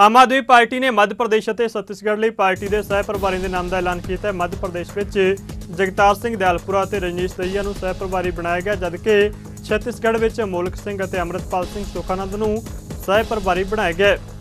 आम आदमी पार्टी ने मध्य प्रदेश और छत्तीसगढ़ ਲਈ पार्टी के सह प्रभारी के नाम का ऐलान किया है। मध्य प्रदेश में जगतार सिंह दयालपुरा और रजनीश दहिया को सह प्रभारी बनाया गया, जबकि छत्तीसगढ़ में अमोलक सिंह और अमृतपाल सिंह सुखानंद को सह प्रभारी बनाया गया।